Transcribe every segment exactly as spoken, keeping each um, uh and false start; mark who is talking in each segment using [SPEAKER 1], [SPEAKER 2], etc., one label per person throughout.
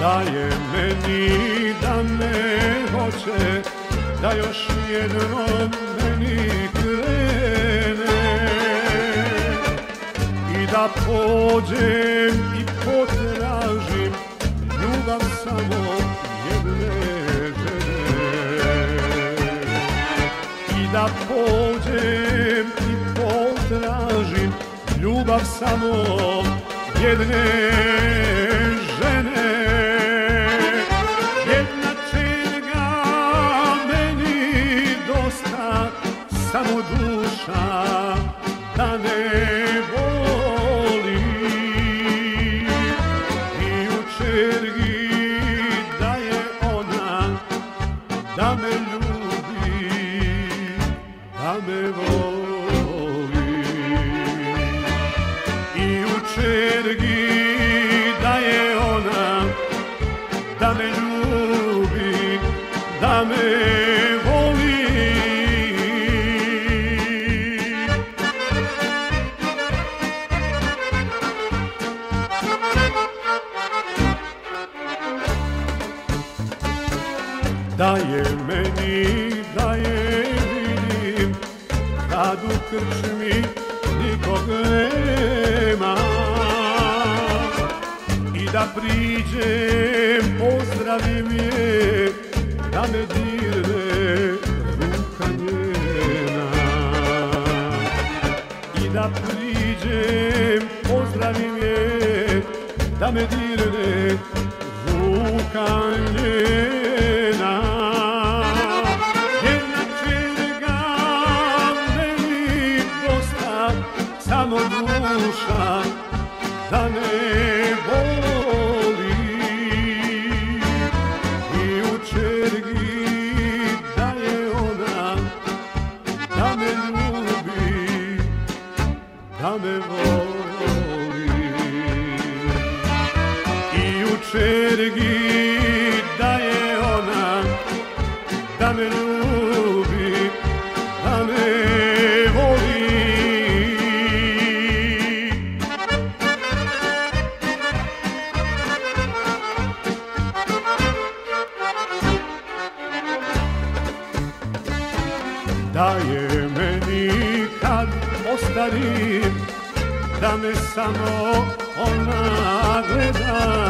[SPEAKER 1] da je meni, da me hoće, da još jednom meni krene i da pođem i potražim ljubav samo jedne žene i da pođem i potražim ljubav samo jedne žene. Jedna čega meni dosta, samo duša da ne voli i u čergi da je ona, da me ljubi, da me voli i u čergi da je ona, da me ljubi, da me voli. Da je meni, da je vidim, kad u krčmi nikog nema i da priđem, pozdravim je, da me dirne ruka njena i da priđem, pozdravim je, da me dirne ruka njena. Jedna čega meni dosta, samo duša da ne voli i u čergi da je ona, da me ljubi, da me voli i u čergi da je ona, da me ljubi, da me voli. Da je meni kad ostarim, da me samo ona gleda,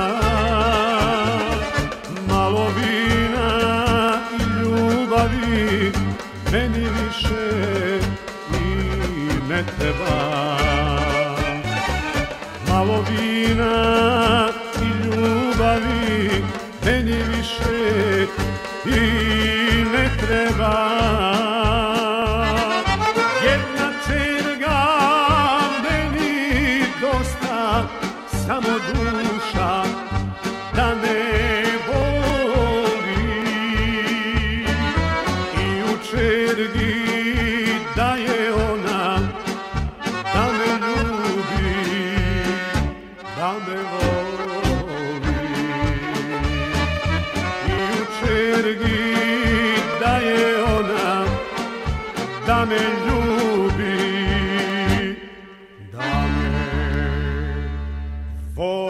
[SPEAKER 1] malo vina i ljubavi meni više i ne treba. Malo vina i ljubavi meni više i ne treba. Jedna čerga meni dosta, samo duša da ne voli i u čergi da je ona, da me ljubi, da me voli i u čergi da je ona, da me ljubi, da me voli.